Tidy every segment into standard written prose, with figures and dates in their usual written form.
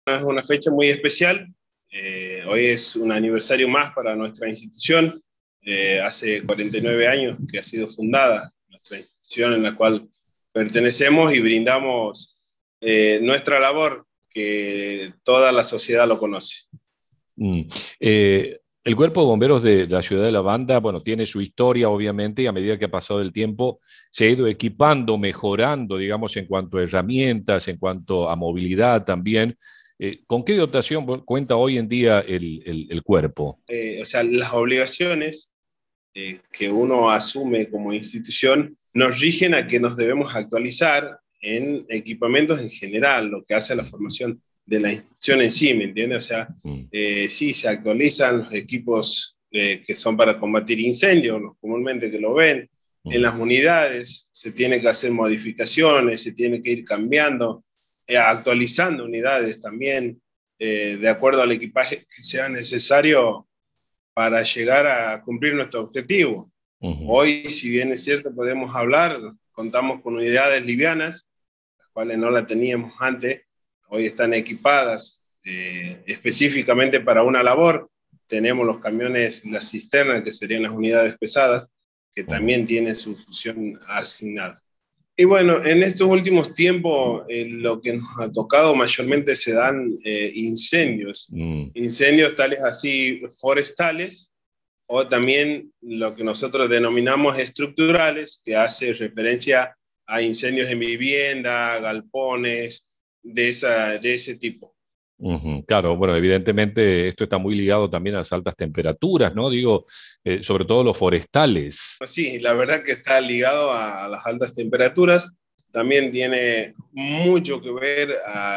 Es una fecha muy especial. Hoy es un aniversario más para nuestra institución. Hace 49 años que ha sido fundada nuestra institución en la cual pertenecemos y brindamos nuestra labor, que toda la sociedad lo conoce. Mm. El Cuerpo de Bomberos de la ciudad de La Banda, bueno, tiene su historia, obviamente, y a medida que ha pasado el tiempo, se ha ido equipando, mejorando, digamos, en cuanto a herramientas, en cuanto a movilidad también. ¿Con qué dotación cuenta hoy en día el cuerpo? O sea, las obligaciones que uno asume como institución nos rigen a que nos debemos actualizar en equipamientos en general, lo que hace a la formación de la institución en sí, ¿me entiendes? O sea, Mm. sí, se actualizan los equipos que son para combatir incendios, los comúnmente que lo ven. En Mm. las unidades se tiene que hacer modificaciones, se tiene que ir cambiando, actualizando unidades también, de acuerdo al equipaje que sea necesario para llegar a cumplir nuestro objetivo. Ujú. Hoy, si bien es cierto, podemos hablar, contamos con unidades livianas, las cuales no la teníamos antes, hoy están equipadas específicamente para una labor. Tenemos los camiones, las cisternas, que serían las unidades pesadas, que Ujú. también tienen su función asignada. Y bueno, en estos últimos tiempos lo que nos ha tocado mayormente se dan incendios, Mm. incendios tales así forestales o también lo que nosotros denominamos estructurales, que hace referencia a incendios en vivienda, galpones, de ese tipo. Ujú. Claro, bueno, evidentemente esto está muy ligado también a las altas temperaturas, ¿no? Digo, sobre todo los forestales. Pues sí, la verdad que está ligado a las altas temperaturas, también tiene mucho que ver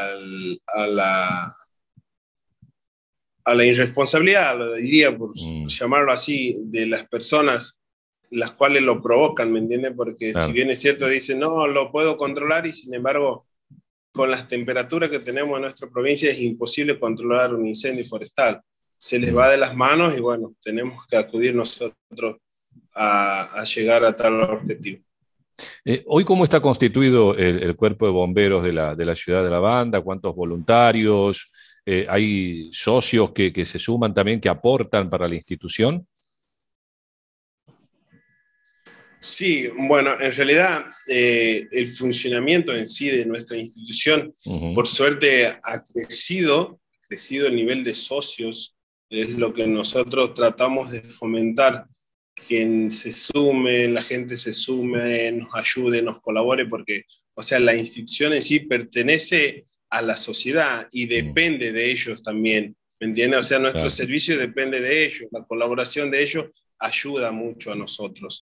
a la irresponsabilidad, lo diría por Mm. llamarlo así, de las personas las cuales lo provocan, ¿me entiendes? Porque si Claro. bien es cierto, dicen, no, lo puedo controlar y sin embargo, con las temperaturas que tenemos en nuestra provincia es imposible controlar un incendio forestal. Se les Mm. va de las manos y bueno, tenemos que acudir nosotros a llegar a tal objetivo. Hoy, ¿cómo está constituido el cuerpo de bomberos de la ciudad de La Banda? ¿Cuántos voluntarios? ¿Hay socios que se suman también, que aportan para la institución? Sí, bueno, en realidad el funcionamiento en sí de nuestra institución, Ujú. por suerte, ha crecido el nivel de socios, es lo que nosotros tratamos de fomentar, que se sume, la gente se sume, nos ayude, nos colabore, porque, o sea, la institución en sí pertenece a la sociedad y Mm. depende de ellos también, ¿me entiendes? O sea, nuestro Claro. servicio depende de ellos, la colaboración de ellos ayuda mucho a nosotros.